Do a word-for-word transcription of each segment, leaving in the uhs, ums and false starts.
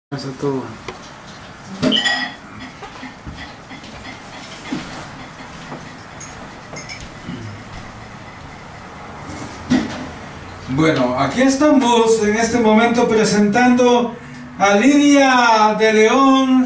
Eso todo. Bueno, aquí estamos en este momento presentando a Lidia de León,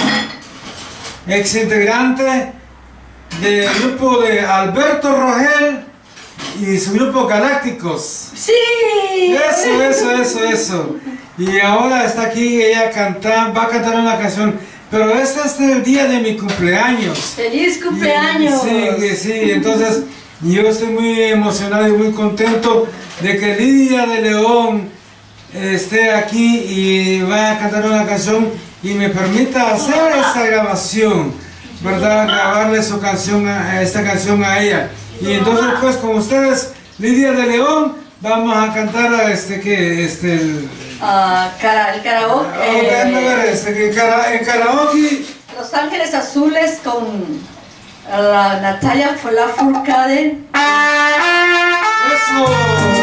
ex integrante del grupo de Alberto Rogel y su grupo Galácticos. ¡Sí! Eso, eso, eso, eso. Y ahora está aquí, ella canta, va a cantar una canción, pero este es el día de mi cumpleaños. ¡Feliz cumpleaños! Y, sí, sí, entonces yo estoy muy emocionado y muy contento de que Lidia de León esté aquí y va a cantar una canción y me permita hacer esta grabación, ¿verdad? Grabarle su canción, a, esta canción a ella. Y entonces pues con ustedes, Lidia de León, vamos a cantar a este que este el, uh, cara, el karaoke. Eh, ver, este, que cara, en karaoke. Los Ángeles Azules con la Natalia Lafourcade. Eso.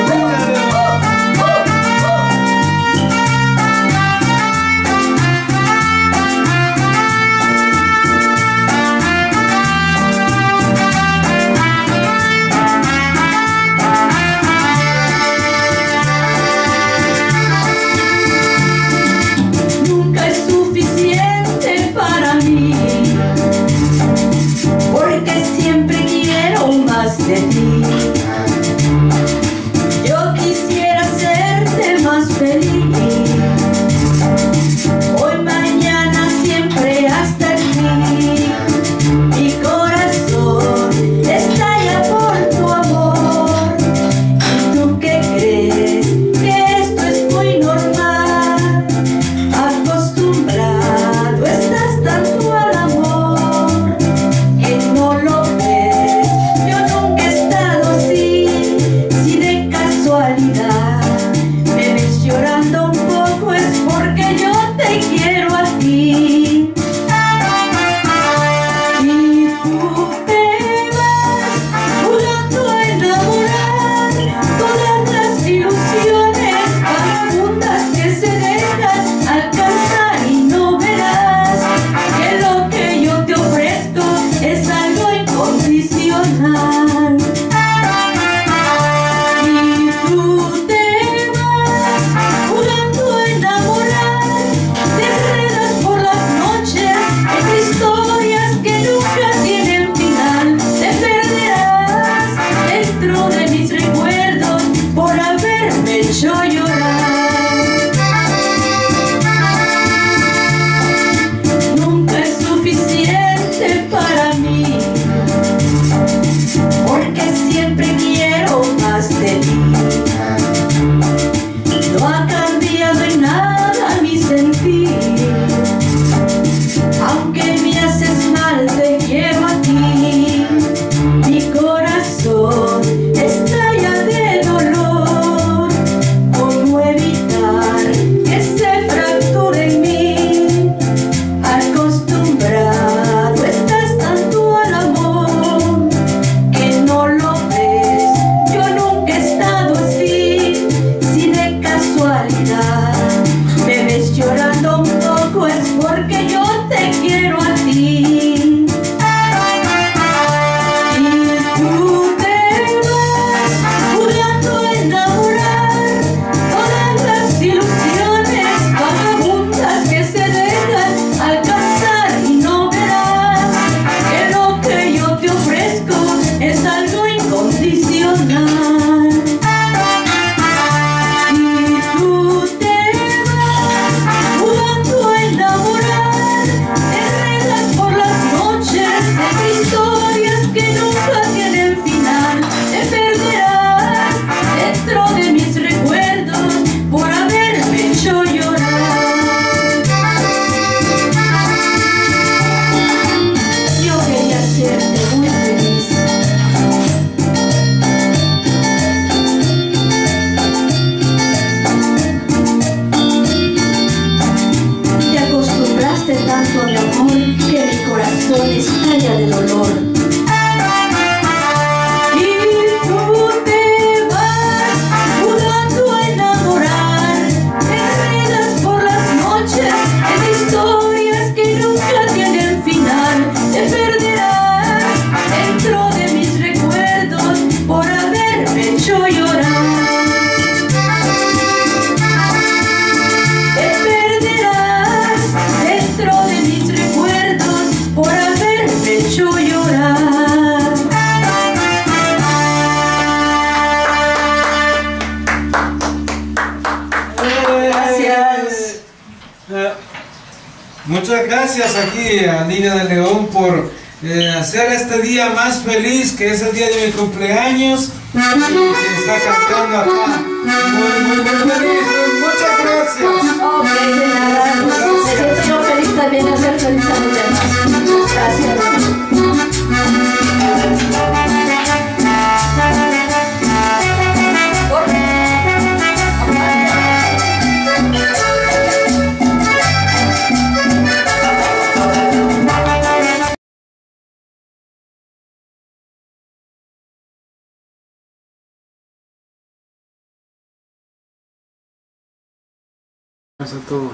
De ti. Yo quisiera hacerte más feliz, hoy, mañana, siempre, hasta el fin. Mi corazón estalla por tu amor. ¿Y tú qué crees? Que esto es muy normal. Acostumbrado estás tanto al amor que no lo ves. Me ves llorando un poco, es porque yo te quiero a ti. Y tú te vas jugando a enamorar todas las ilusiones vagabundas que se dejan alcanzar, y no verás que lo que yo te ofrezco es algo incondicional. Yo llorar. Nunca es suficiente para mí, porque siempre quiero más de ti. No ha cambiado en nada mi sentir, aunque me haces mal, te quiero a ti. Mi corazón estalla de dolor. Que se fracture en mí. Acostumbrado estás tanto al amor que no lo ves. Yo nunca he estado así, si de casualidad me ves llorando un poco, es porque yo te quiero a ti. Y tú te vas jugando a enamorar todas las ilusiones vagabundas que se dejan alcanzar, y no verás que lo que yo te ofrezco es algo incondicional. Y tú te vas jugando a enamorar, te enredas por las noches en historias que nunca tienen final. Te perderás dentro de mis recuerdos por haberme hecho llorar. Yo quería hacerte muy feliz. Te acostumbraste tanto a mi amor que mi corazón estalla de dolor. Y tú te vas jugando a enamorar, te enredas por las noches Eh, muchas gracias aquí a Lidia de León por eh, hacer este día más feliz, que es el día de mi cumpleaños. Que está cantando acá. Muy, muy, muy feliz. Muchas gracias. Ok, de nada. Me siento yo feliz también de hacer feliz a los demás. Muchas gracias. Gracias a todos.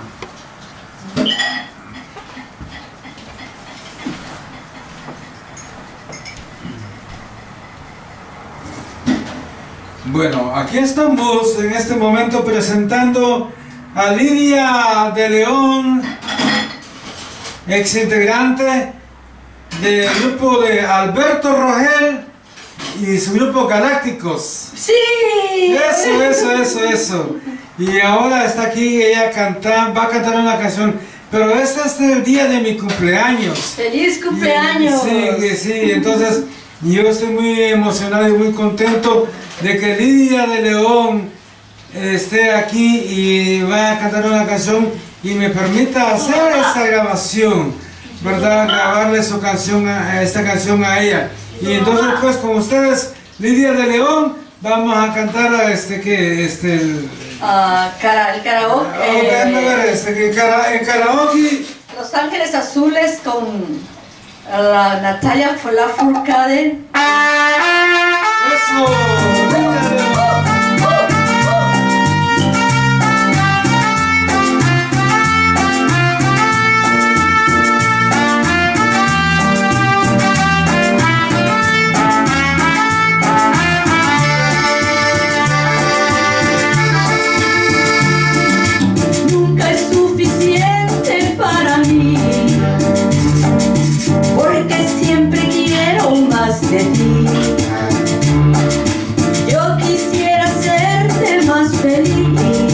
Bueno, aquí estamos en este momento presentando a Lidia de León, ex integrante del grupo de Alberto Rogel y su grupo Galácticos. ¡Sí! Eso, eso, eso, eso. Y ahora está aquí, ella canta, va a cantar una canción, pero este es el día de mi cumpleaños. ¡Feliz cumpleaños! Y, sí, sí, entonces yo estoy muy emocionado y muy contento de que Lidia de León esté aquí y va a cantar una canción y me permita hacer esta grabación, ¿verdad? Grabarle su canción, a, esta canción a ella. Y entonces pues con ustedes, Lidia de León, vamos a cantar a este que este el, uh, cara, el karaoke. Eh, este, que cara, en karaoke. Los Ángeles Azules con la Natalia Lafourcade. Eso. Nunca es suficiente para mí, porque siempre quiero más de ti. Yo quisiera hacerte más feliz,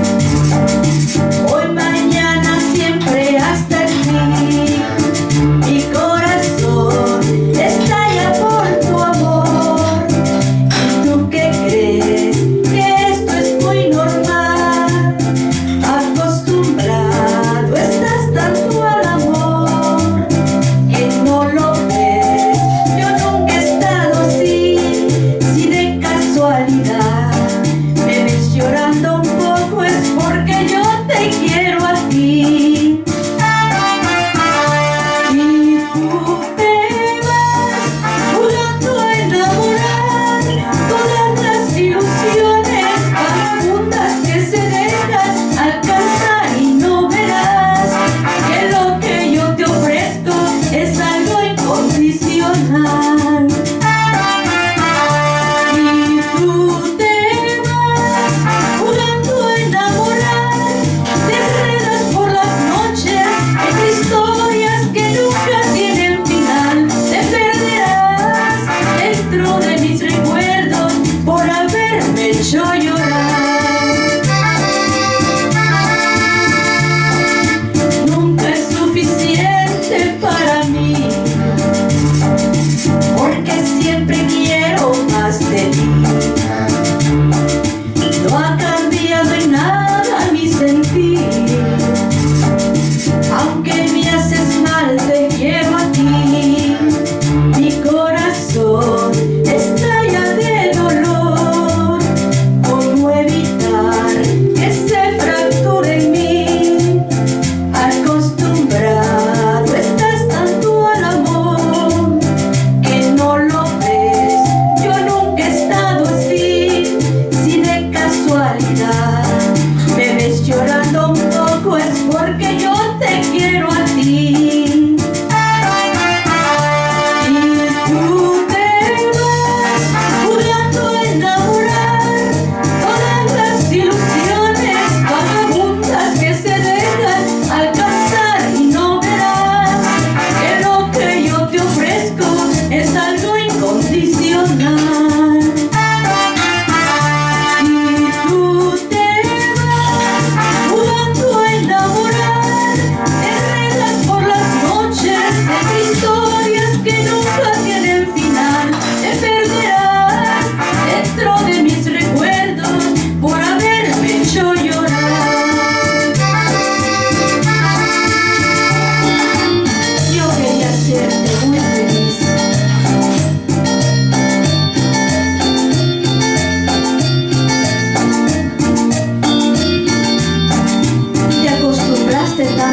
hoy, mañana, siempre hasta aquí. Mi corazón estalla por tu amor. ¿Y tú qué crees? Que esto es muy normal. Acostumbrado estás tanto al amor que no lo ves. Yo nunca he estado así, si de casualidad me ves llorando un poco es porque yo te quiero a ti. Y tú te vas jugando a enamorar todas las ilusiones profundas que se dejan alcanzar, y no verás que lo que yo te ofrezco es algo incondicional. Y tú te vas jugando a enamorar, te enredas por las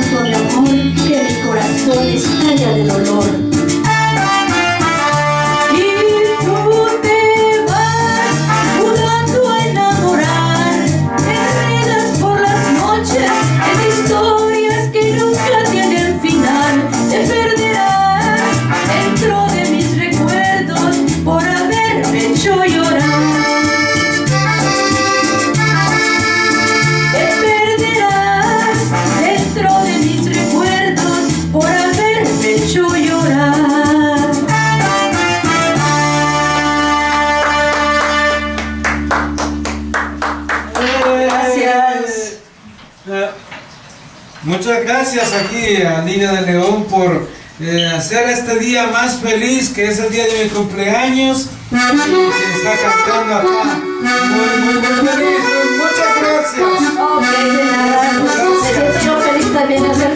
tanto mi amor que mi corazón estalla de dolor. Y tú te vas jugando a enamorar, enredas por las noches en historias que nunca tienen final. Te perderás dentro de mis recuerdos por haberme hecho llorar. Muchas gracias aquí a Lidia de León por eh, hacer este día más feliz, que es el día de mi cumpleaños, que está cantando acá. Muy, muy, muy feliz. Muchas gracias. Ok, de nada. Me siento yo feliz también de hacer